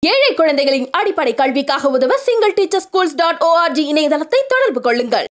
ஏழை குழந்தைகளின் அடிப்படை கல்விக்காக உதவ singleteacherschools.org இணையதளத்தை தொடர்பு கொள்ளுங்கள்.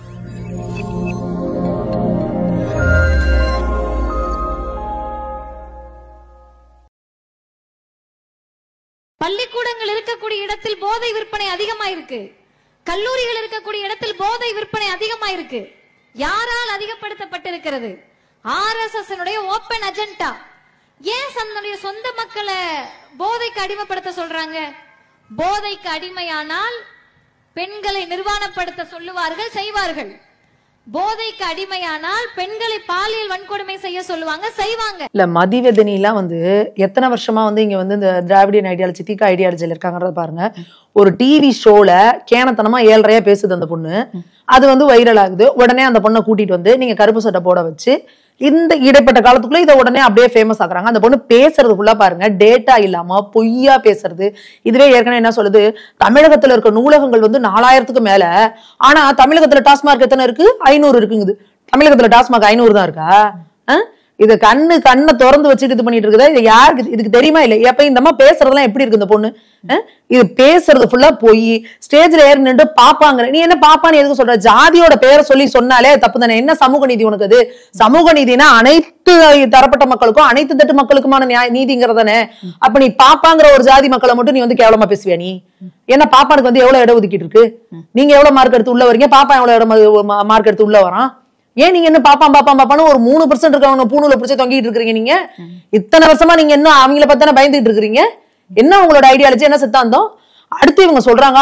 பள்ளிக்கூடங்கள் இருக்கக்கூடிய இடத்தில் போதை விற்பனை அதிகமா இருக்கு. கல்லூரிகள் இருக்கக்கூடிய இடத்தில் போதை விற்பனை அதிகமா இருக்கு. யாரால் அதிகப்படுத்தப்பட்டிருக்கிறது? RSS open agenda. ஏன் தன்னுடைய சொந்த மக்களை போதைக்கு அடிமைப்படுத்த சொல்றாங்க? போதைக்கு அடிமையானால் பெண்களை நிர்வாணப்படுத்த சொல்லுவார்கள், செய்வார்கள். போதைக்கு அடிமையானால் பெண்களை பாலியல் வன்கொடுமை செய்ய சொல்லுவாங்க, செய்வாங்க. இல்ல மதிவதனி எல்லாம் எத்தனை வருஷமா இங்க இந்த திராவிடியன் ஐடியாலஜி தீக்கா ஐடியாலஜில இருக்காங்கறத பாருங்க. ஒரு டிவி ஷோல கேனத்தனமா 7:30 பேசுது அந்த பொண்ணு. அது வைரல் ஆகுது. உடனே அந்த பொண்ணை கூட்டிட்டு நீங்க கருப்பு சட்டை போட வச்சு இந்த இடைப்பட்ட காலத்துக்குள்ள இதை உடனே அப்படியே ஃபேமஸ் ஆக்குறாங்க. அந்த பொண்ணு பேசுறது ஃபுல்லா பாருங்க, டேட்டா இல்லாம பொய்யா பேசுறது. இதுவே ஏற்கனவே என்ன சொல்லுது, தமிழகத்துல இருக்க நூலகங்கள் 4000க்கு மேல. ஆனா தமிழகத்துல டாஸ்மார்க் எத்தனை இருக்கு? 500 இருக்குங்குது. தமிழகத்துல டாஸ்மார்க் 500 தான் இருக்கா? இது கண்ணை திறந்து வச்சுட்டு இது பண்ணிட்டு இருக்குதா? இது யாருக்கு இதுக்கு தெரியுமா? இல்ல எப்ப இந்த அம்மா பேசுறதெல்லாம் எப்படி இருக்கு? இந்த பொண்ணு இது பேசுறது ஃபுல்லா போய் ஸ்டேஜ்ல ஏறி நின்று பாப்பாங்க. நீ என்ன பாப்பான்னு எதுக்கு சொல்ற? ஜாதியோட பேரை சொல்லி சொன்னாலே தப்பு தானே. என்ன சமூக நீதி உனக்கு? அது சமூக நீதினா அனைத்து தரப்பட்ட மக்களுக்கும் அனைத்து தட்டு மக்களுக்குமான நீதிங்கிறதானே. அப்ப நீ பாப்பாங்கிற ஒரு ஜாதி மக்களை மட்டும் நீ கேவலமா பேசுவியா? நீ ஏன்னா பாப்பானுக்கு எவ்வளவு இடம் ஒதுக்கிட்டு இருக்கு? நீங்க எவ்வளவு மார்க் எடுத்து உள்ள வரீங்க? பாப்பா எவ்வளவு மார்க் எடுத்து உள்ள வரான்? ஏன் நீங்க என்ன பாப்பான்னு ஒரு 3% இருக்கவங்க பூணுல பிடிச்சி தொங்கிட்டு இருக்கீங்க? நீங்க இத்தனை வருஷமா நீங்க என்ன அவங்கள பத்தான பயந்துட்டு இருக்கீங்க? என்ன உங்களோட ஐடியாலஜி, என்ன சித்தாந்தம்? அடுத்து இவங்க சொல்றாங்க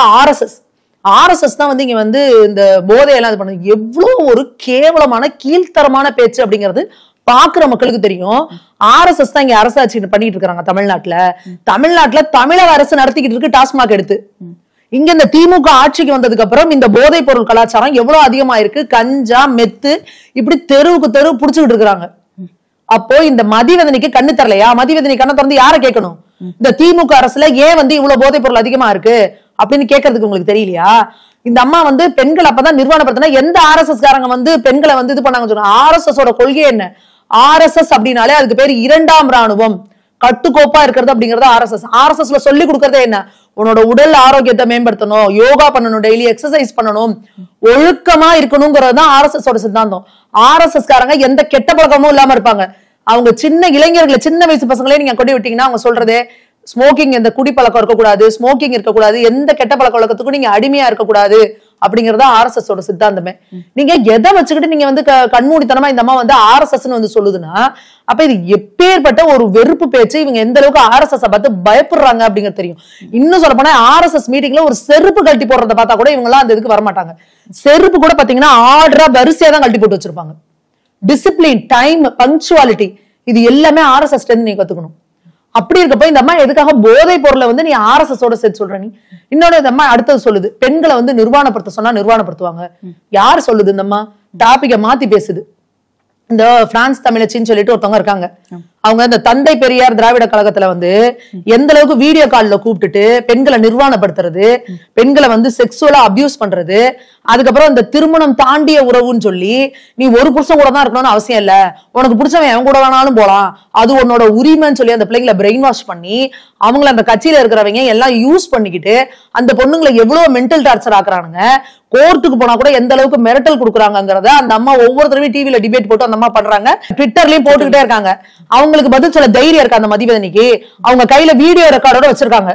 RSS தான் இங்க இந்த போதையெல்லாம் இது பண்ணுது. எவ்வளவு ஒரு கேவலமான கீழ்த்தரமான பேச்சு அப்படிங்கிறது பாக்குற மக்களுக்கு தெரியும். RSS தான் இங்க அரசாட்சி பண்ணிட்டு இருக்காங்க தமிழ்நாட்டுல தமிழக அரசு நடத்திக்கிட்டு இருக்கு டாஸ்மாக் எடுத்து. இங்க இந்த திமுக ஆட்சிக்கு வந்ததுக்கு அப்புறம் இந்த போதைப் பொருள் கலாச்சாரம் எவ்வளவு அதிகமா இருக்கு. கஞ்சா, மெத்து இப்படி தெருவுக்கு தெரு புடிச்சுக்கிட்டு இருக்கிறாங்க. அப்போ இந்த மதிவதனிக்கு கண்ணு தரலையா? மதிவதனி கண்ணை திறந்து யார கேட்கணும்? இந்த திமுக அரசுல ஏன் இவ்வளவு போதைப் பொருள் அதிகமா இருக்கு அப்படின்னு கேட்கறதுக்கு உங்களுக்கு தெரியலையா? இந்த அம்மா பெண்கள் அப்பதான் நிர்வாணப்படுத்தினா எந்த RSS காரங்க பெண்களை இது பண்ணாங்க சொல்றாங்க. RSS ஓட கொள்கை என்ன? RSS அப்படின்னாலே அதுக்கு பேர் 2ஆம் ராணுவம், கட்டுக்கோப்பா இருக்கிறது அப்படிங்கறது RSSல சொல்லி கொடுக்கறதே என்ன? உன்னோட உடல் ஆரோக்கியத்தை மேம்படுத்தணும், யோகா பண்ணணும், டெய்லி எக்ஸசைஸ் பண்ணணும், ஒழுக்கமா இருக்கணும்ங்கிறது தான் RSS ஓட சித்தாந்தம். RSS காரங்க எந்த கெட்ட பழக்கமும் இல்லாம இருப்பாங்க. அவங்க சின்ன இளைஞர்களை, சின்ன வயசு பசங்களே நீங்க கொண்டு விட்டீங்கன்னா அவங்க சொல்றதே ஸ்மோக்கிங், எந்த குடிப்பழக்கம் இருக்கக்கூடாது, ஸ்மோக்கிங் இருக்கக்கூடாது, எந்த கெட்ட பழக்க வழக்கத்துக்கும் நீங்க அடிமையா இருக்கக்கூடாது அப்படிங்கறதா RSS ஓட சித்தாந்தமே. நீங்க எதை வச்சுக்கிட்டு நீங்க கண்மூடித்தனமா இந்த அம்மா RSS சொல்லுதுன்னா, அப்ப இது எப்பேற்பட்ட ஒரு வெறுப்பு பேச்சு. இவங்க எந்த அளவுக்கு RSS பார்த்து பயப்படுறாங்க அப்படிங்கிறது தெரியும். இன்னும் சொல்ல போனா RSS மீட்டிங்ல ஒரு செருப்பு கழட்டி போடுறத பார்த்தா கூட இவங்க எல்லாம் அந்த இதுக்கு வரமாட்டாங்க. செருப்பு கூட பாத்தீங்கன்னா ஆர்டரா வரிசையா தான் கழட்டி போட்டு வச்சிருப்பாங்க. டிசிப்ளின், டைம், பங்க்சுவாலிட்டி இது எல்லாமே RSS நீங்க கத்துக்கணும். அப்படி இருக்கப்ப இந்த அம்மா எதுக்காக போதை பொருளை நீ RSS ஓட சேர்த்து சொல்ற? நீ இன்னொரு இந்த அம்மா அடுத்தது சொல்லுது, பெண்களை நிர்வாணப்படுத்த சொன்னா நிர்வாணப்படுத்துவாங்க. யாரு சொல்லுது? இந்த அம்மா டாபிக்க மாத்தி பேசுது. இந்த பிரான்ஸ் தமிழச்சின்னு சொல்லிட்டு ஒருத்தவங்க இருக்காங்க. அவங்க இந்த தந்தை பெரியார் திராவிட கழகத்துல எந்த அளவுக்கு வீடியோ கால்ல கூப்பிட்டுட்டு பெண்களை நிர்வாணப்படுத்துறது, பெண்களை செக்ஸுவலா அபியூஸ் பண்றது, அதுக்கப்புறம் இந்த திருமணம் தாண்டிய உறவுன்னு சொல்லி நீ ஒரு புருஷன் கூட தான் இருக்கணும்னு அவசியம் இல்ல, உனக்கு பிடிச்சவன் அவன் கூட வேணாலும் போலாம், அது உன்னோட உரிமைன்னு சொல்லி அந்த பிள்ளைங்களை பிரெயின் வாஷ் பண்ணி அவங்கள அந்த கட்சியில இருக்கிறவங்க எல்லாம் யூஸ் பண்ணிக்கிட்டு அந்த பொண்ணுங்களை எவ்வளவு மென்டல் டார்ச்சர் ஆக்குறானுங்க. கோர்ட்டுக்கு போனா கூட எந்த அளவுக்கு மிரட்டல் கொடுக்குறாங்கிறத அந்த அம்மா ஒவ்வொரு தடவையும் டிவில டிபேட் போட்டு அந்த அம்மா பண்றாங்க. ட்விட்டர்லயும் போட்டுக்கிட்டே இருக்காங்க. அவங்களுக்கு பதில் சொல்ல தைரியம் இருக்கா அந்த மதிவதனிக்கு? அவங்க கையில வீடியோ ரெக்கார்டோட வச்சிருக்காங்க.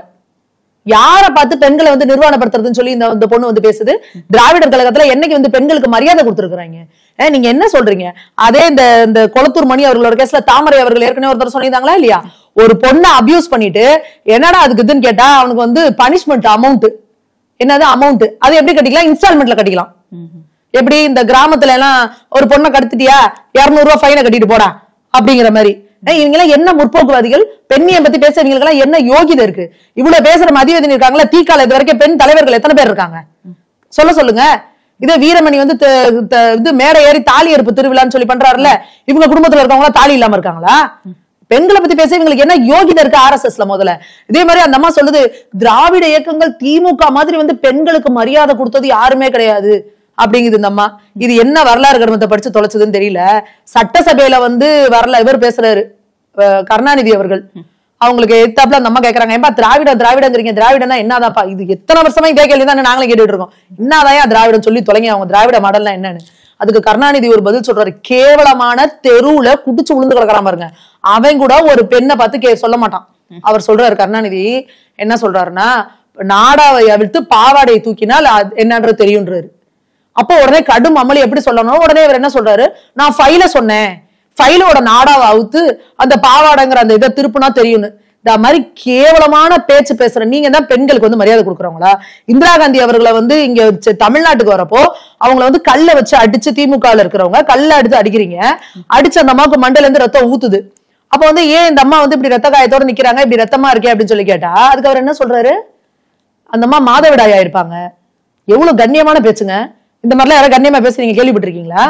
யார பார்த்து பெண்களை நிர்வாணப்படுத்துறதுன்னு சொல்லி இந்த பொண்ணு பேசுது? திராவிடர் கழகத்துல என்னைக்கு பெண்களுக்கு மரியாதை கொடுத்துருக்காங்க? நீங்க என்ன சொல்றீங்க? அதே இந்த கொளத்தூர் மணி அவர்களோட கேஸ்ல தாமரை அவர்கள் ஏற்கனவே ஒருத்தர் சொல்லியிருந்தாங்களா இல்லையா? ஒரு பொண்ணை அபியூஸ் பண்ணிட்டு என்னடா அதுக்கு இதுன்னு கேட்டா அவனுக்கு பனிஷ்மெண்ட் அமௌண்ட், என்னது அமௌண்ட், அது எப்படி கட்டிக்கலாம்? இன்ஸ்டால்மெண்ட்ல கட்டிக்கலாம். எப்படி இந்த கிராமத்துல எல்லாம் ஒரு பொண்ணை கடத்திட்டியா 200 ரூபாய் ஃபைனை கட்டிட்டு போடா அப்படிங்கிற மாதிரி. இவங்க எல்லாம் என்ன முற்போக்குவாதிகள்? பெண்ணியம் பத்தி பேச இவங்களுக்கு எல்லாம் என்ன யோகிதை இருக்கு? இவ்வளவு பேசுற மதிவதனி இருக்காங்களா? தீக்கால இது வரைக்கும் பெண் தலைவர்கள் எத்தனை பேர் இருக்காங்க? சொல்லுங்க. இதே வீரமணி இது மேடை ஏறி தாலி அறுப்பு திருவிழான்னு சொல்லி பண்றாருல, இவங்க குடும்பத்துல இருக்கவங்களா தாலி இல்லாம இருக்காங்களா? பெண்களை பத்தி பேச இவங்களுக்கு என்ன யோகிதை இருக்கு RSSல? முதல்ல இதே மாதிரி அந்த அம்மா சொல்லுது, திராவிட இயக்கங்கள் திமுக மாதிரி பெண்களுக்கு மரியாதை கொடுத்தது யாருமே கிடையாது அப்படிங்குது இந்த அம்மா. இது என்ன வரலாறு கர்மத்தை படிச்சு தொலைச்சதுன்னு தெரியல. சட்டசபையில வரல இவர் பேசுறாரு, கருணாநிதி அவர்கள். அவங்களுக்கு எத்தாப்புல அந்த அம்மா கேக்குறாங்க, ஏன்பா திராவிடங்கிறீங்க, திராவிடனா என்னதாப்பா, இது எத்தனை வருஷமா இதே கேள்வி தான் நாங்களே கேட்டுட்டு இருக்கோம், என்னதான் திராவிடம் சொல்லி தொலைங்க, அவங்க திராவிட மாடல்லாம் என்னன்னு. அதுக்கு கருணாநிதி ஒரு பதில் சொல்றாரு, கேவலமான தெருவுல குடிச்சு விழுந்து கிடக்குறான் பாருங்க, அவன் கூட ஒரு பெண்ணை பார்த்து சொல்ல மாட்டான். அவர் சொல்றாரு கருணாநிதி என்ன சொல்றாருன்னா, நாடாவை அவிழ்த்து பாவாடையை தூக்கினால் என்னன்றது தெரியும்ன்றாரு. அப்போ உடனே கடும் அமளி எப்படி சொல்லணும், உடனே அவர் என்ன சொல்றாரு, நான் ஃபைல சொன்னேன், ஃபைலோட நாடாவை அவுத்து அந்த பாவாடைங்கிற அந்த இதை திருப்புனா தெரியும்னு. இந்த மாதிரி கேவலமான பேச்சு பேசுற நீங்க தான் பெண்களுக்கு வந்து மரியாதை கொடுக்குறவங்களா? இந்திரா காந்தி அவர்களை வந்து இங்க தமிழ்நாட்டுக்கு வரப்போ அவங்களை வந்து கல்ல வச்சு அடிச்சு, திமுகல இருக்கிறவங்க கல்ல அடிச்சு அடிக்கிறீங்க, அடிச்சு அந்த அம்மாவுக்கு மண்டல இருந்து ரத்தம் ஊத்துது. அப்ப வந்து ஏன் இந்த அம்மா வந்து இப்படி ரத்த காயத்தோட நிக்கிறாங்க, இப்படி ரத்தமா இருக்கே அப்படின்னு சொல்லி கேட்டா, அதுக்கு அவர் என்ன சொல்றாரு, அந்த அம்மா மாதவிடாய் ஆயிருப்பாங்க. எவ்வளவு கண்ணியமான பேச்சுங்க. இந்த மாதிரிலாம் யாராவது கண்ணியமா பேச நீங்க கேள்விப்பட்டிருக்கீங்களா?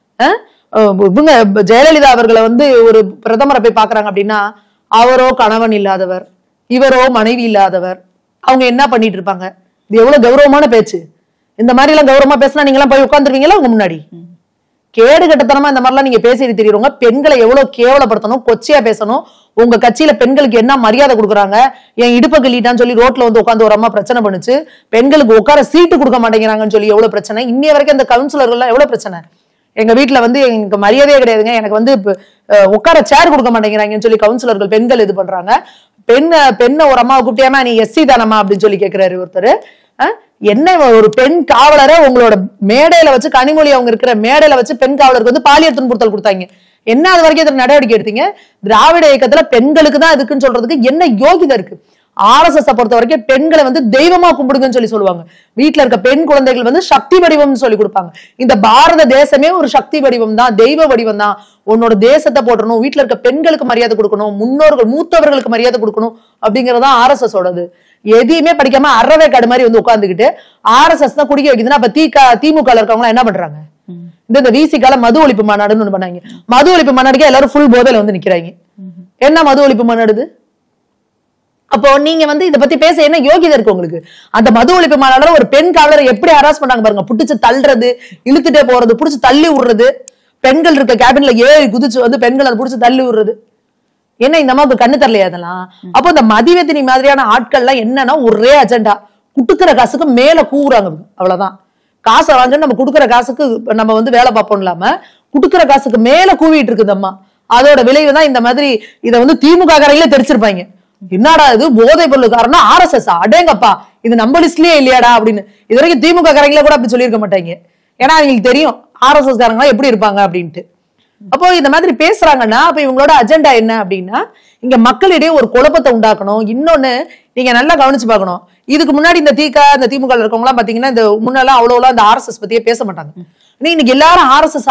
இவங்க ஜெயலலிதா அவர்களை வந்து ஒரு பிரதமரை போய் பாக்குறாங்க அப்படின்னா, அவரோ கணவன் இல்லாதவர், இவரோ மனைவி இல்லாதவர், அவங்க என்ன பண்ணிட்டு இருப்பாங்க? இது எவ்வளவு கௌரவமான பேச்சு. இந்த மாதிரி எல்லாம் கௌரவமா பேசினா நீங்க எல்லாம் போய் உட்காந்துருவீங்களா உங்க முன்னாடி? கேடு கட்டத்தனமா இந்த மாதிரிலாம் நீங்க பேசிட்டு தெரியுறவங்க பெண்களை எவ்வளவு கேவலப்படுத்தணும், கொச்சையா பேசணும். உங்க கட்சியில பெண்களுக்கு என்ன மரியாதை கொடுக்குறாங்க? என் இடுப்ப கிள்ளிட்டான்னு சொல்லி ரோட்ல வந்து உட்காந்து ஒரு அம்மா பிரச்சனை பண்ணுச்சு, பெண்களுக்கு உட்கார சீட்டு கொடுக்க மாட்டேங்கிறாங்கன்னு சொல்லி எவ்வளவு பிரச்சனை. இன்னைய வரைக்கும் இந்த கவுன்சிலர்கள் எவ்வளவு பிரச்சனை. எங்க வீட்டுல வந்து எனக்கு மரியாதையே கிடையாதுங்க, எனக்கு வந்து உட்கார சேர் கொடுக்க மாட்டேங்கிறாங்கன்னு சொல்லி கவுன்சிலர்கள் பெண்கள் இது பண்றாங்க. பெண்ணை ஒரு அம்மாவை கூப்பிட்டியாமா, நீ எஸ்சி தானம்மா அப்படின்னு சொல்லி கேட்கிறாரு ஒருத்தர். என்ன ஒரு பெண் காவலரை உங்களோட மேடையில வச்சு, கனிமொழி அவங்க இருக்கிற மேடையில வச்சு பெண் காவலருக்கு வந்து பாலியல் துன்புறுத்தல் கொடுத்தாங்க. என்ன அது வரைக்கும் இதுல நடவடிக்கை எடுத்தீங்க? திராவிட இயக்கத்துல பெண்களுக்கு தான் இதுக்குன்னு சொல்றதுக்கு என்ன யோகிதை இருக்கு? RSS பொறுத்த வரைக்கும் பெண்களை வந்து தெய்வமா கும்பிடுங்கன்னு சொல்லி சொல்லுவாங்க. வீட்டுல இருக்க பெண் குழந்தைகள் வந்து சக்தி வடிவம்னு சொல்லி கொடுப்பாங்க. இந்த பாரத தேசமே ஒரு சக்தி வடிவம் தான், தெய்வ வடிவம் தான். உன்னோட தேசத்தை போட்டணும், வீட்டுல இருக்க பெண்களுக்கு மரியாதை கொடுக்கணும், முன்னோர்கள் மூத்தவர்களுக்கு மரியாதை கொடுக்கணும் அப்படிங்கறதான் RSS ஓடது. எதையுமே படிக்காம அறவே காடு மாதிரி வந்து உட்கார்ந்துக்கிட்டு RSS தான் குடிக்க வைக்குதுன்னா, அப்ப திமுக இருக்கவங்க என்ன பண்றாங்க? இந்த விசிகால மது ஒழிப்பு மாநாடுன்னு ஒண்ணு பண்ணாங்க. மது ஒழிப்பு மாநாடுக்கே எல்லாரும் ஃபுல் போதையில வந்து நிக்கிறாங்க. என்ன மது ஒழிப்பு மாநாடு? அப்போ நீங்க வந்து இதை பத்தி பேச என்ன யோகிதை இருக்கு உங்களுக்கு? அந்த மது ஒழிப்பு மாநாடுல ஒரு பெண் காவலரை எப்படி ஹராஸ் பண்ணாங்க பாருங்க. புடிச்சு தள்ளுறது, இழுத்துட்டே போறது, புடிச்சு தள்ளி விடுறது, பெண்கள் இருக்க கேபின்ல ஏறி குதிச்சு வந்து பெண்கள் அதை புடிச்சு தள்ளி விடுறது. என்ன இந்த அம்மாவுக்கு கண்ணு தரலையா அதெல்லாம்? அப்போ இந்த மதிவெத்தினி மாதிரியான ஆட்கள் எல்லாம் என்னன்னா ஒரே அஜெண்டா, குடுக்கிற காசுக்கு மேல கூவுறாங்க. அவ்வளவுதான். காசை வாங்க நம்ம குடுக்கிற காசுக்கு நம்ம வந்து வேலை பார்ப்போம் இல்லாம குடுக்கிற காசுக்கு மேல கூவிட்டு இருக்கு இந்த அம்மா. அதோட விளைவு தான் இந்த மாதிரி. இதை வந்து திமுக காரங்களே தெரிச்சிருப்பாங்க. என்னடா இது போதை பொருளுக்காரனா RSS, அடேங்கப்பா இது நம்ம லிஸ்ட்லயே இல்லையாடா அப்படின்னு. இது வரைக்கும் திமுக காரங்களே கூட அப்படி சொல்லியிருக்க மாட்டாங்க. ஏன்னா அவங்களுக்கு தெரியும் RSS காரங்களா எப்படி இருப்பாங்க அப்படின்ட்டு. அப்போ இந்த மாதிரி பேசுறாங்கன்னா அப்ப இவங்களோட அஜெண்டா என்ன அப்படின்னா, இங்க மக்களிடையே ஒரு குழப்பத்தை உண்டாக்கணும். இன்னொன்னு நீங்க நல்லா கவனிச்சு பார்க்கணும். இதுக்கு முன்னாடி இந்த திமுக இருக்கவங்க எல்லாம் பாத்தீங்கன்னா, இந்த முன்னெல்லாம் அவ்வளவு இந்த RSS பத்தியே பேச மாட்டாங்க. இன்னைக்கு எல்லாரும்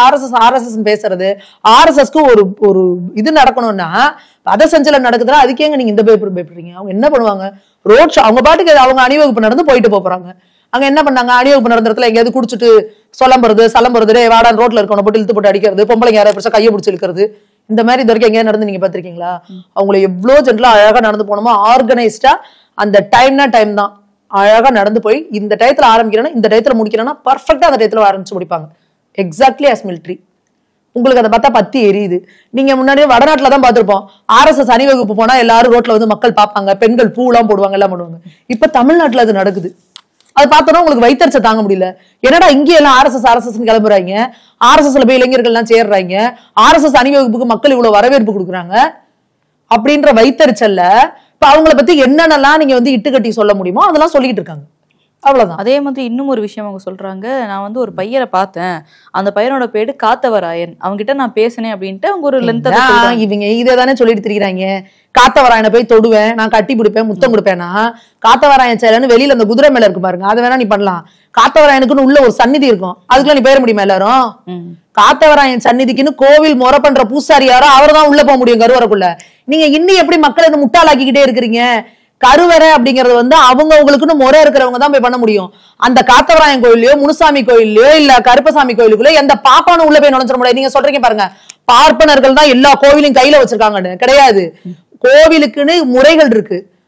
RSS பேசுறது, RSSக்கு ஒரு இது நடக்கணும்னா அதை செஞ்சல நடக்குதுன்னா அதுக்கேங்க நீங்க இந்த பயப்படுறீங்க? அவங்க என்ன பண்ணுவாங்க? ரோட் ஷோ அவங்க பாட்டுக்கு அவங்க அணிவகுப்பு நடந்து போயிட்டு போறாங்க. அங்க என்ன பண்ணாங்க? அணிவகுப்பு நடந்த இடத்துல எங்கேயாவது குடிச்சிட்டு சலம்புறது, வாடான் ரோட்ல இருக்கணும் போட்டு இழுத்து போட்டு அடிக்கிறது, பொம்பளைங்க யாராவது பிடிச்சா கையை பிடிச்சி இழுக்கிறது, இந்த மாதிரி இது வரைக்கும் எங்கேயா நடந்து நீங்க பாத்திருக்கீங்களா? அவங்களை எவ்வளவு ஜென்ரலா அழகா நடந்து போனோமோ, ஆர்கனைஸ்டா அந்த டைம்னா டைம் தான் அழகா நடந்து போய் இந்த டயத்துல ஆரம்பிக்கிறேன்னா இந்த டயத்துல முடிக்கிறேன்னா பர்ஃபெக்டா அந்த டயத்துல ஆரம்பிச்சு முடிப்பாங்க. Exactly as military. உங்களுக்கு அதை பார்த்தா பத்தி எரியுது. நீங்க முன்னாடியே வடநாட்டுல தான் பார்த்திருப்போம், RSS அணிவகுப்பு போனா எல்லாரும் ரோட்ல வந்து மக்கள் பார்ப்பாங்க, பெண்கள் பூ எல்லாம் போடுவாங்க, எல்லாம் பண்ணுவாங்க. இப்ப தமிழ்நாட்டுல அது நடக்குது. அது பார்த்தோன்னா உங்களுக்கு வைத்தறிச்ச தாங்க முடியல. என்னடா இங்க எல்லாம் RSS கிளம்புறாங்க, RSSல போய் இளைஞர்கள் எல்லாம் சேர்றாங்க, RSS அணிவகுப்புக்கு மக்கள் இவ்வளவு வரவேற்பு கொடுக்குறாங்க அப்படின்ற வைத்தறிச்சல்ல இப்ப அவங்கள பத்தி என்னென்னலாம் நீங்க வந்து இட்டுக்கட்டி சொல்ல முடியுமோ அதெல்லாம் சொல்லிட்டு இருக்காங்க. அவ்வளவுதான். அதே மாதிரி இன்னும் ஒரு விஷயம் அவங்க சொல்றாங்க, நான் வந்து ஒரு பையனை பார்த்தேன், அந்த பையனோட பேரு காத்தவராயன், அவங்க கிட்ட நான் பேசினேன் அப்படின்ட்டு அவங்க ஒரு லென்த். இவங்க இதைதானே சொல்லிட்டு திரிக்கிறாங்க. காத்தவராயனை போய் தொடுவேன், நான் கட்டி பிடிப்பேன், முத்தம் கொடுப்பேன்னா காத்தவராயன் சேலன்னு வெளியில அந்த குதிரை மேல இருக்கு பாருங்க, அதை வேணா நீ பண்ணலாம். காத்தவராயனுக்குன்னு உள்ள ஒரு சந்நிதி இருக்கும், அதுக்குள்ள நீ போயிட முடியுமா எல்லாரும்? காத்தவராயன் சந்நிதிக்குன்னு கோவில் முறை பண்ற பூசாரி யாரோ அவர் தான் உள்ள போக முடியும் கருவறைக்குள்ள. நீங்க இன்னும் எப்படி மக்களை முட்டாளாக்கிக்கிட்டே இருக்கிறீங்க? கருவறை அப்படிங்கறது வந்து அவங்களுக்குன்னு முறை இருக்கிறவங்க தான் போய் பண்ண முடியும். அந்த காத்தவராயன் கோயிலையோ முனுசாமி கோயிலையோ இல்ல கருப்பசாமி கோயிலுக்குள்ள எந்த பாப்பானும் உள்ள போய் நுழைஞ்சிட முடியாது. நீங்க சொல்றீங்க பாருங்க, பார்ப்பனர்கள் தான் எல்லா கோவிலையும் கையில வச்சிருக்காங்கன்னு. கிடையாது. கோவிலுக்குன்னு முறைகள் இருக்கு.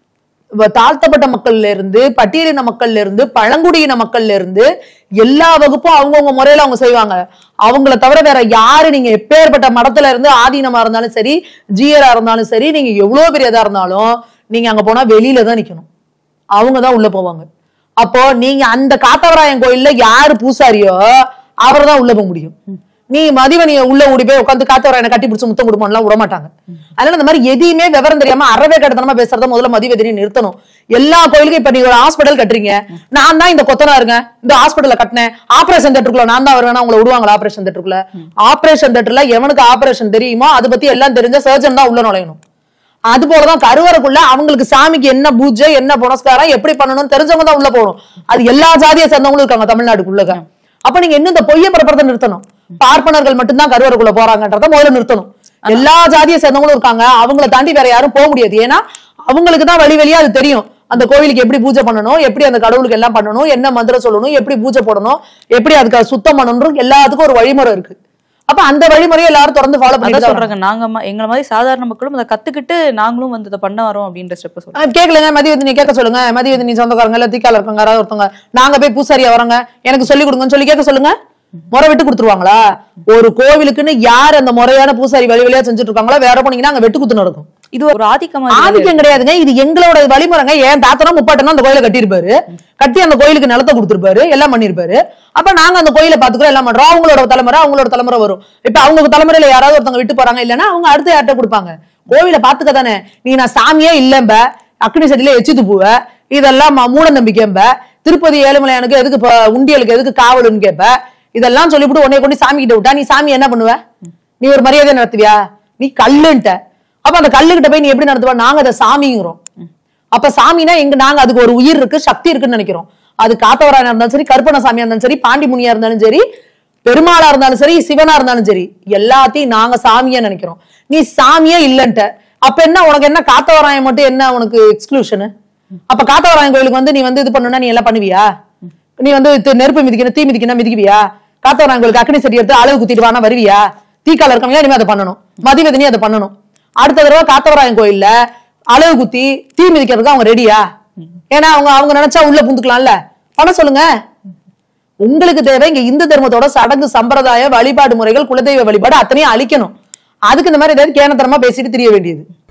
தாழ்த்தப்பட்ட மக்கள்ல இருந்து, பட்டியலின மக்கள்ல இருந்து, பழங்குடியின மக்கள்ல இருந்து எல்லா வகுப்பும் அவங்கவுங்க முறையில அவங்க செய்வாங்க. அவங்கள தவிர வேற யாரு, நீங்க எப்பேற்பட்ட மடத்துல இருந்து ஆதீனமா இருந்தாலும் சரி, ஜீயரா இருந்தாலும் சரி, நீங்க எவ்வளவு பெரியதா இருந்தாலும் நீங்க அங்க போனா வெளியில தான் நிக்கணும். அவங்கதான் உள்ள போவாங்க. அப்போ நீங்க அந்த காத்தவராயன் கோயில்ல யாரு பூசாரியோ அவர் தான் உள்ள போக முடியும். நீ மதிவனிய உள்ள ஓடி போய் உட்காந்து காத்தவராயனை கட்டி பிடிச்சு முத்தம் கொடுப்பான்லாம் விட மாட்டாங்க. அதனால இந்த மாதிரி எதையுமே விவரம் தெரியாம அறவே கட்டணமா பேசுறத முதல்ல மதிவதனி நிறுத்தணும். எல்லா கோயிலுக்கும் இப்ப நீங்க ஒரு ஹாஸ்பிட்டல் கட்டுறீங்க, நான் தான் இந்த கொத்தனாருங்க இந்த ஹாஸ்பிட்டல்ல கட்டினேன், ஆபரேஷன் தேட்டருக்குள்ள நான் தான் வருவேன்னா உங்களை விடுவாங்களா? ஆபரேஷன் தேட்டருக்குள்ள ஆபரேஷன் தேட்டர்ல எவனுக்கு ஆபரேஷன் தெரியுமோ அதை பத்தி எல்லாம் தெரிஞ்ச சர்ஜன் தான் உள்ள நுழையணும். அது போலதான் கருவறைக்குள்ள அவங்களுக்கு சாமிக்கு என்ன பூஜை, என்ன புனஸ்காரம், எப்படி பண்ணணும்னு தெரிஞ்சவங்க தான் உள்ள போகணும். அது எல்லா ஜாதியை சேர்ந்தவங்களும் இருக்காங்க தமிழ்நாட்டுக்குள்ள. அப்ப நீங்க இன்னும் இந்த பொய்ய பரப்புறதை நிறுத்தணும். பார்ப்பனர்கள் மட்டும்தான் கருவறைக்குள்ள போறாங்கன்றத முதல்ல நிறுத்தணும். எல்லா ஜாதியை சேர்ந்தவங்களும் இருக்காங்க, அவங்களை தாண்டி வேற யாரும் போக முடியாது. ஏன்னா அவங்களுக்கு தான் வழி வழியா அது தெரியும். அந்த கோவிலுக்கு எப்படி பூஜை பண்ணணும், எப்படி அந்த கடவுளுக்கு எல்லாம் பண்ணணும், என்ன மந்திரம் சொல்லணும், எப்படி பூஜை போடணும், எப்படி அதுக்கு சுத்தம் பண்ணணும், எல்லாத்துக்கும் ஒரு வழிமுறை இருக்கு. அப்ப அந்த வழிமுறையை எல்லாரும் தொடர்ந்து ஃபாலோ பண்ணி சொல்றாங்க. நாங்க எங்களை மாதிரி சாதாரண மக்களும் அதை கத்துக்கிட்டு நாங்களும் வந்து இதை பண்ண வரோம் அப்படின்ற ஸ்டெப் சொல்லுங்க. கேட்கலங்க மதிவதனி கேட்க சொல்லுங்க. மதிவதனி சொந்தக்காரங்க இல்ல தீக்கால இருக்காங்க யாராவது ஒருத்தவங்க, நாங்க போய் பூசாரியா வரோங்க எனக்கு சொல்லி கொடுங்கன்னு சொல்லி கேட்க சொல்லுங்க. முறை விட்டு கொடுத்துருவாங்களா? ஒரு கோவிலுக்குன்னு யார் அந்த முறையான பூசாரி வழி வழியா செஞ்சுட்டு இருக்காங்களோ வேற போனீங்கன்னா அங்க வெட்டு குத்து நடக்கும். இது ஒரு ஆதிக்கம் கிடையாதுங்க, இது எங்களோட வழிமுறைங்க. என் தாத்தனா முப்பாட்டனா அந்த கோயிலை கட்டியிருப்பாரு, கட்டி அந்த கோயிலுக்கு நிலத்தை கொடுத்திருப்பாரு, எல்லாம் பண்ணிருப்பாரு. அப்ப நாங்க அந்த கோயிலை பாத்துக்கிறோம், எல்லாம் பண்றோம். அவங்களோட தலைமுறை வரும். இப்ப அவங்க தலைமுறையில யாராவது ஒருத்தவங்க விட்டு போறாங்க இல்லன்னா அவங்க அடுத்த யார்கிட்ட கொடுப்பாங்க. கோவிலை பாத்துக்க தானே. நீ நான் சாமியே இல்லம்ப, அக்னி சட்டியில எச்சு துப்புவ, இதெல்லாம் மூட நம்பிக்கைம்ப, திருப்பதி ஏழுமலையானுக்கு எதுக்கு உண்டியலுக்கு எதுக்கு காவலுன்னு கேட்ப, இதெல்லாம் சொல்லிவிட்டு உன்னை கொண்டு சாமி கிட்ட விட்டா நீ சாமி என்ன பண்ணுவ? நீ ஒரு மரியாதை நடத்துவியா? நீ கல்லுன்ட்ட. அப்ப அந்த கல்லுகிட்ட போய் நீ எப்படி நடத்துவா? நாங்க அதை சாமிங்கிறோம். அப்ப சாமினா நாங்க அதுக்கு ஒரு உயிர் இருக்கு, சக்தி இருக்குன்னு நினைக்கிறோம். அது காத்தவராயனா இருந்தாலும் சரி, கருப்பண சாமியா இருந்தாலும் சரி, பாண்டி முனியா இருந்தாலும் சரி, பெருமாளா இருந்தாலும் சரி, சிவனா இருந்தாலும் சரி, எல்லாத்தையும் நாங்க சாமியா நினைக்கிறோம். நீ சாமியே இல்லன்ட்ட. அப்ப என்ன உனக்கு என்ன காத்தவராயன் மட்டும் என்ன உனக்கு எக்ஸ்க்ளூஷனு? அப்ப காத்தவராயன் கோயிலுக்கு வந்து நீ வந்து இது பண்ணுனா நீ எல்லாம் பண்ணுவியா? நீ வந்து நெருப்பு மிதிக்கணும், தீ மிதிக்கணும், மிதிக்குவியா? காத்தவராயன் கோயிலுக்கு அக்னி சட்டி எடுத்து அளவு குத்திட்டு வானா வருவியா? தீக்கால இருக்கவங்க இனிமே அதை பண்ணணும், மதிவதனி அதை பண்ணணும். அடுத்த தடவை காத்தவராயன் கோயில்ல அளவு குத்தி தீ மிதிக்கிறதுக்கு அவங்க ரெடியா? ஏன்னா அவங்க நினைச்சா உள்ள புந்துக்கலாம்ல. பண்ண சொல்லுங்க. உங்களுக்கு தேவை இங்க இந்து தர்மத்தோட சடங்கு சம்பிரதாய வழிபாடு முறைகள், குலதெய்வ வழிபாடு அத்தனையும் அழிக்கணும். அதுக்கு இந்த மாதிரி ஏதாவது கேனத்தனமா பேசிட்டு தெரிய வேண்டியது.